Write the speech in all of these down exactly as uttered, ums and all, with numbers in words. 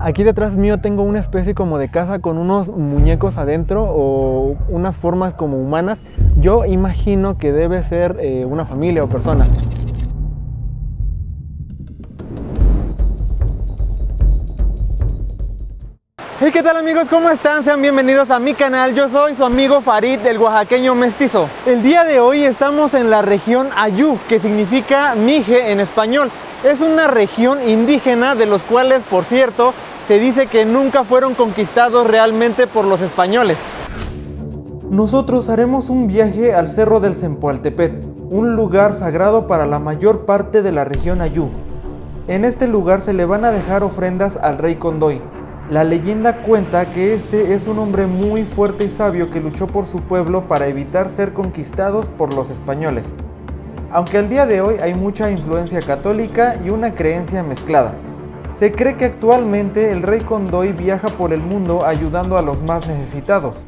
Aquí detrás mío tengo una especie como de casa con unos muñecos adentro o unas formas como humanas. Yo imagino que debe ser eh, una familia o persona. Hey, ¿qué tal amigos? ¿Cómo están? Sean bienvenidos a mi canal. Yo soy su amigo Farid, el oaxaqueño mestizo. El día de hoy estamos en la región Ayú, que significa mije en español. Es una región indígena de los cuales, por cierto, se dice que nunca fueron conquistados realmente por los españoles. Nosotros haremos un viaje al Cerro del Cempaltepet, un lugar sagrado para la mayor parte de la región Ayú. En este lugar se le van a dejar ofrendas al rey Condoy. La leyenda cuenta que este es un hombre muy fuerte y sabio que luchó por su pueblo para evitar ser conquistados por los españoles. Aunque al día de hoy hay mucha influencia católica y una creencia mezclada. Se cree que actualmente el rey Condoy viaja por el mundo ayudando a los más necesitados.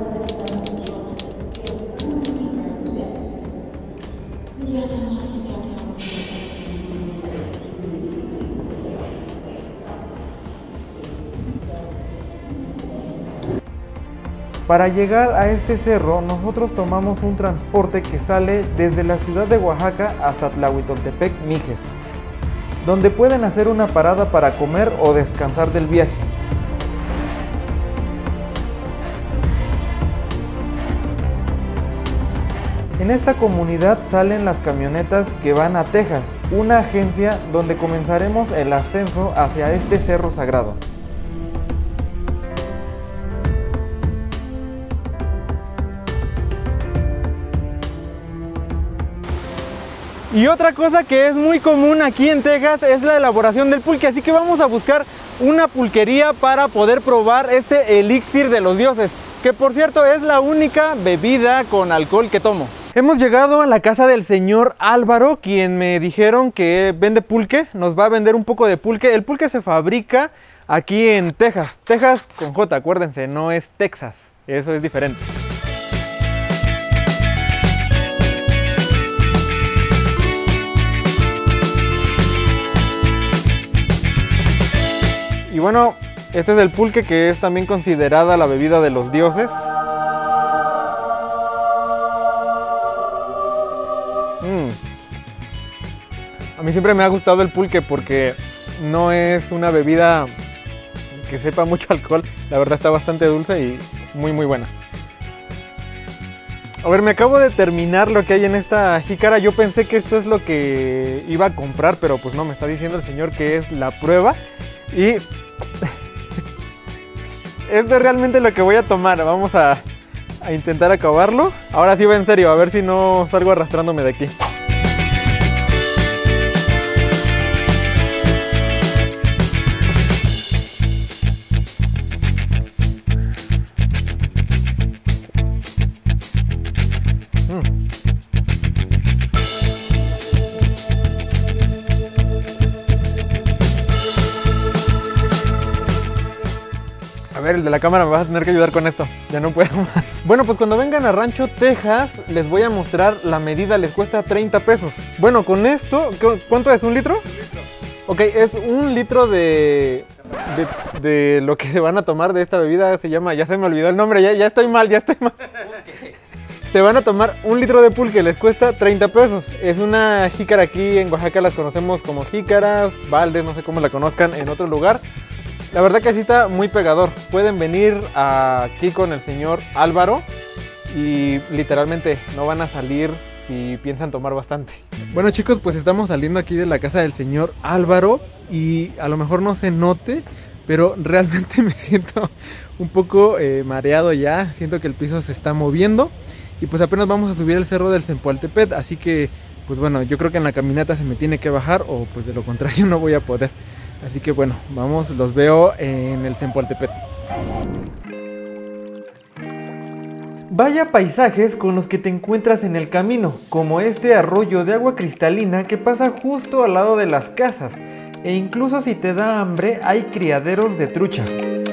Para llegar a este cerro, nosotros tomamos un transporte que sale desde la ciudad de Oaxaca hasta Tlahuitoltepec, Mijes, donde pueden hacer una parada para comer o descansar del viaje. En esta comunidad salen las camionetas que van a Texas, una agencia donde comenzaremos el ascenso hacia este cerro sagrado. Y otra cosa que es muy común aquí en Texas es la elaboración del pulque, así que vamos a buscar una pulquería para poder probar este elixir de los dioses, que por cierto es la única bebida con alcohol que tomo. Hemos llegado a la casa del señor Álvaro, quien me dijeron que vende pulque, nos va a vender un poco de pulque. El pulque se fabrica aquí en Texas, Texas con J, acuérdense, no es Texas, eso es diferente. Y bueno, este es el pulque, que es también considerada la bebida de los dioses. Mm. A mí siempre me ha gustado el pulque porque no es una bebida que sepa mucho alcohol. La verdad está bastante dulce y muy muy buena. A ver, me acabo de terminar lo que hay en esta jícara. Yo pensé que esto es lo que iba a comprar, pero pues no, me está diciendo el señor que es la prueba. Y esto es realmente lo que voy a tomar. Vamos a, a intentar acabarlo. Ahora sí va en serio, a ver si no salgo arrastrándome de aquí. A ver, el de la cámara me vas a tener que ayudar con esto, ya no puedo más. Bueno, pues cuando vengan a Rancho Texas les voy a mostrar la medida, les cuesta treinta pesos. Bueno, con esto, ¿cuánto es? ¿Un litro? Un litro. Ok, es un litro de, de, de lo que se van a tomar de esta bebida, se llama, ya se me olvidó el nombre, ya, ya estoy mal, ya estoy mal. Pulque. Se van a tomar un litro de pulque, les cuesta treinta pesos. Es una jícara, aquí en Oaxaca las conocemos como jícaras, baldes, no sé cómo la conozcan en otro lugar. La verdad que sí está muy pegador. Pueden venir aquí con el señor Álvaro y literalmente no van a salir si piensan tomar bastante. Bueno chicos, pues estamos saliendo aquí de la casa del señor Álvaro y a lo mejor no se note, pero realmente me siento un poco eh, mareado ya. Siento que el piso se está moviendo y pues apenas vamos a subir el cerro del Cempaltepet, así que pues bueno, yo creo que en la caminata se me tiene que bajar o pues de lo contrario no voy a poder. Así que bueno, vamos, los veo en el Cempaltepet. Vaya paisajes con los que te encuentras en el camino, como este arroyo de agua cristalina que pasa justo al lado de las casas, e incluso si te da hambre hay criaderos de truchas.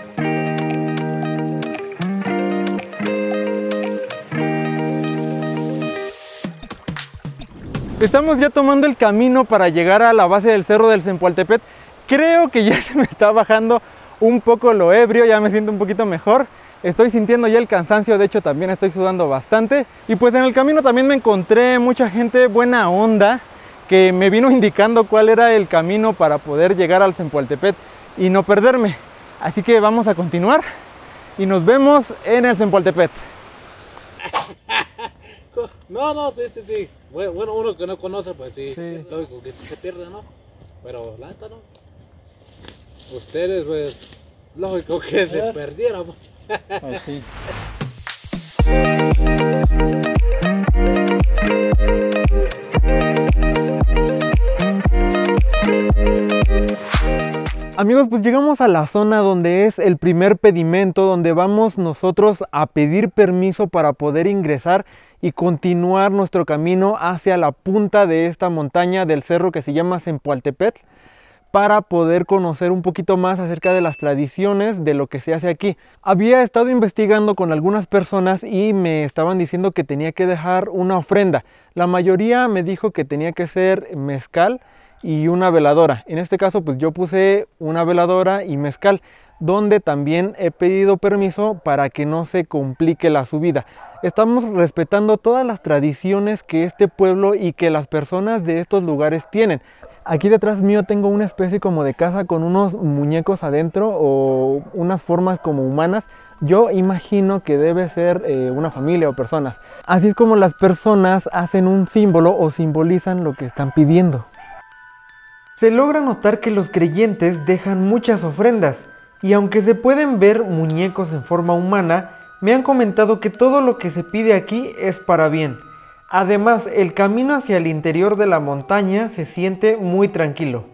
Estamos ya tomando el camino para llegar a la base del cerro del Cempaltepet. Creo que ya se me está bajando un poco lo ebrio, ya me siento un poquito mejor. Estoy sintiendo ya el cansancio, de hecho también estoy sudando bastante. Y pues en el camino también me encontré mucha gente buena onda que me vino indicando cuál era el camino para poder llegar al Zempoaltepetl y no perderme. Así que vamos a continuar y nos vemos en el Zempoaltepetl. No, no, sí, sí, sí. Bueno, uno que no conoce, pues sí, Sí. lógico que se pierde, ¿no? Pero la neta, ¿no? Ustedes, pues, lógico que se perdieron. Pues sí. Amigos, pues llegamos a la zona donde es el primer pedimento, donde vamos nosotros a pedir permiso para poder ingresar y continuar nuestro camino hacia la punta de esta montaña del cerro que se llama Zempoaltepetl, para poder conocer un poquito más acerca de las tradiciones de lo que se hace aquí. Había estado investigando con algunas personas y me estaban diciendo que tenía que dejar una ofrenda. La mayoría me dijo que tenía que ser mezcal y una veladora. En este caso pues yo puse una veladora y mezcal, donde también he pedido permiso para que no se complique la subida. Estamos respetando todas las tradiciones que este pueblo y que las personas de estos lugares tienen. Aquí detrás mío tengo una especie como de casa con unos muñecos adentro o unas formas como humanas. Yo imagino que debe ser eh, una familia o personas. Así es como las personas hacen un símbolo o simbolizan lo que están pidiendo. Se logra notar que los creyentes dejan muchas ofrendas y aunque se pueden ver muñecos en forma humana, me han comentado que todo lo que se pide aquí es para bien. Además, el camino hacia el interior de la montaña se siente muy tranquilo.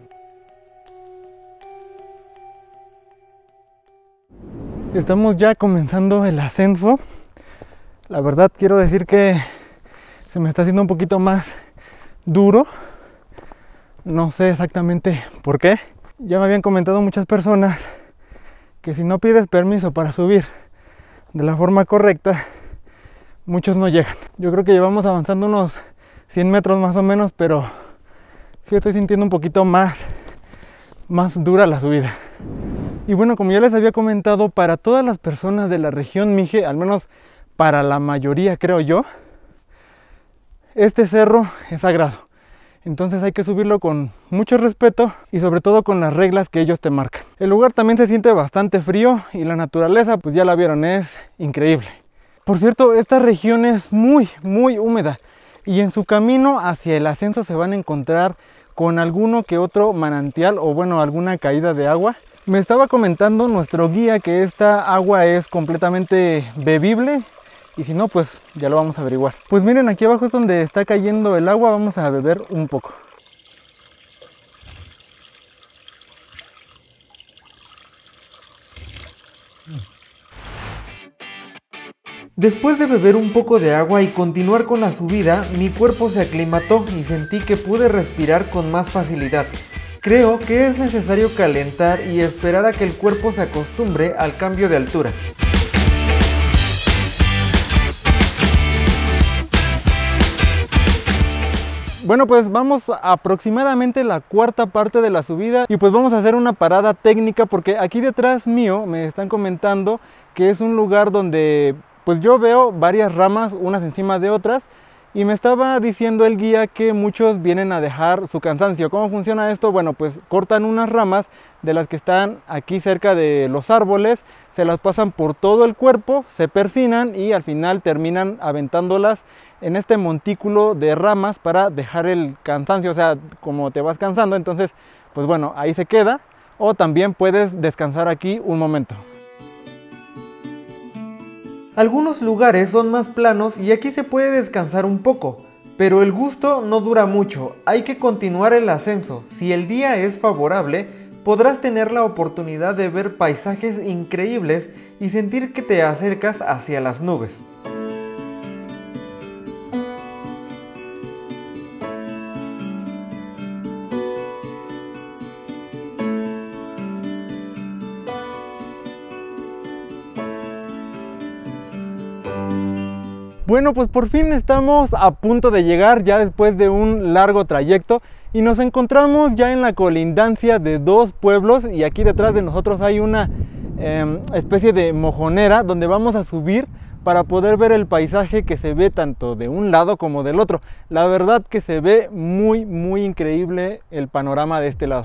Estamos ya comenzando el ascenso. La verdad quiero decir que se me está haciendo un poquito más duro. No sé exactamente por qué. Ya me habían comentado muchas personas que si no pides permiso para subir de la forma correcta, muchos no llegan. Yo creo que llevamos avanzando unos cien metros más o menos, pero sí estoy sintiendo un poquito más, más dura la subida. Y bueno, como ya les había comentado, para todas las personas de la región Mije, al menos para la mayoría creo yo, este cerro es sagrado. Entonces hay que subirlo con mucho respeto y sobre todo con las reglas que ellos te marcan. El lugar también se siente bastante frío y la naturaleza, pues ya la vieron, es increíble. Por cierto, esta región es muy, muy húmeda y en su camino hacia el ascenso se van a encontrar con alguno que otro manantial o bueno, alguna caída de agua. Me estaba comentando nuestro guía que esta agua es completamente bebible y si no, pues ya lo vamos a averiguar. Pues miren, aquí abajo es donde está cayendo el agua, vamos a beber un poco. Después de beber un poco de agua y continuar con la subida, mi cuerpo se aclimató y sentí que pude respirar con más facilidad. Creo que es necesario calentar y esperar a que el cuerpo se acostumbre al cambio de altura. Bueno, pues vamos a aproximadamente la cuarta parte de la subida y pues vamos a hacer una parada técnica porque aquí detrás mío me están comentando que es un lugar donde pues yo veo varias ramas unas encima de otras y me estaba diciendo el guía que muchos vienen a dejar su cansancio. ¿Cómo funciona esto? Bueno, pues cortan unas ramas de las que están aquí cerca de los árboles, se las pasan por todo el cuerpo, se persinan y al final terminan aventándolas en este montículo de ramas para dejar el cansancio, o sea, como te vas cansando, entonces, pues bueno, ahí se queda, o también puedes descansar aquí un momento. Algunos lugares son más planos y aquí se puede descansar un poco, pero el gusto no dura mucho, hay que continuar el ascenso. Si el día es favorable, podrás tener la oportunidad de ver paisajes increíbles y sentir que te acercas hacia las nubes. Bueno, pues por fin estamos a punto de llegar ya después de un largo trayecto y nos encontramos ya en la colindancia de dos pueblos y aquí detrás de nosotros hay una eh, especie de mojonera donde vamos a subir para poder ver el paisaje que se ve tanto de un lado como del otro. La verdad que se ve muy muy increíble el panorama de este lado.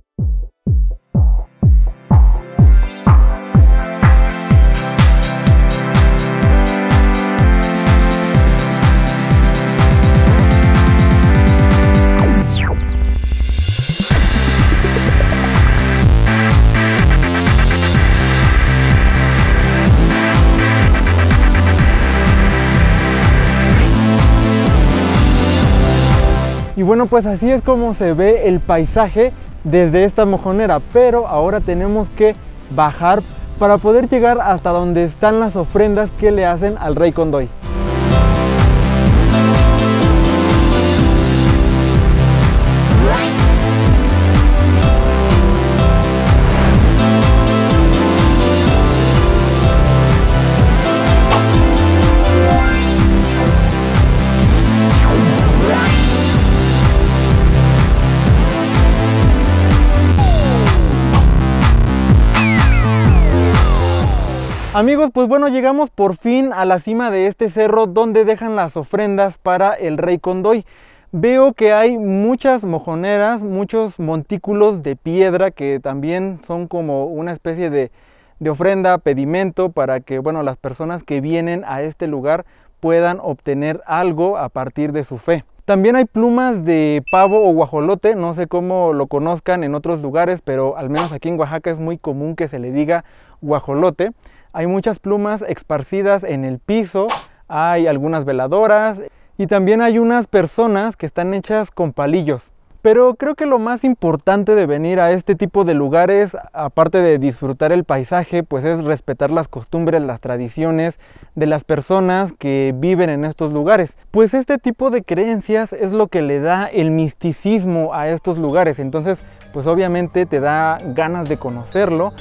Y bueno, pues así es como se ve el paisaje desde esta mojonera, pero ahora tenemos que bajar para poder llegar hasta donde están las ofrendas que le hacen al Rey Condoy. Amigos, pues bueno, llegamos por fin a la cima de este cerro donde dejan las ofrendas para el Rey Condoy. Veo que hay muchas mojoneras, muchos montículos de piedra que también son como una especie de, de ofrenda, pedimento para que, bueno, las personas que vienen a este lugar puedan obtener algo a partir de su fe. También hay plumas de pavo o guajolote, no sé cómo lo conozcan en otros lugares, pero al menos aquí en Oaxaca es muy común que se le diga guajolote. Hay muchas plumas esparcidas en el piso, hay algunas veladoras y también hay unas personas que están hechas con palillos. Pero creo que lo más importante de venir a este tipo de lugares, aparte de disfrutar el paisaje, pues es respetar las costumbres, las tradiciones de las personas que viven en estos lugares. Pues este tipo de creencias es lo que le da el misticismo a estos lugares, entonces pues obviamente te da ganas de conocerlo.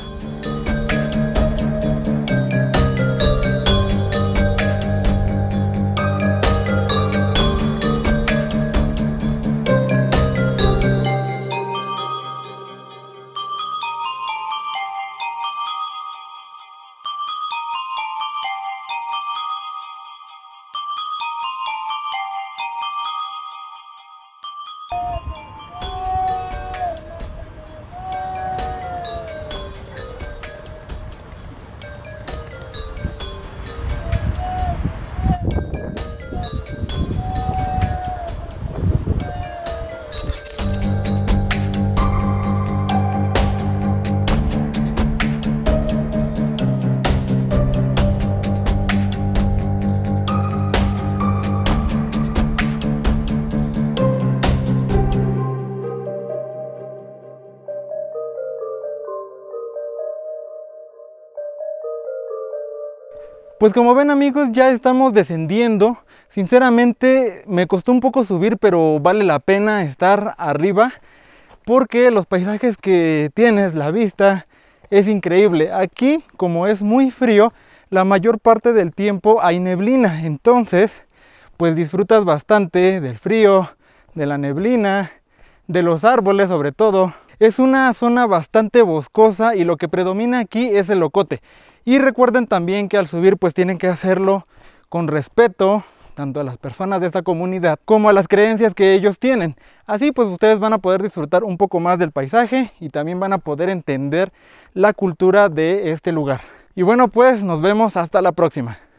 Pues como ven amigos, ya estamos descendiendo. Sinceramente me costó un poco subir, pero vale la pena estar arriba porque los paisajes que tienes, la vista es increíble. Aquí, como es muy frío, la mayor parte del tiempo hay neblina, entonces pues disfrutas bastante del frío, de la neblina, de los árboles sobre todo. Es una zona bastante boscosa y lo que predomina aquí es el ocote. Y recuerden también que al subir pues tienen que hacerlo con respeto tanto a las personas de esta comunidad como a las creencias que ellos tienen. Así pues ustedes van a poder disfrutar un poco más del paisaje y también van a poder entender la cultura de este lugar. Y bueno, pues nos vemos hasta la próxima.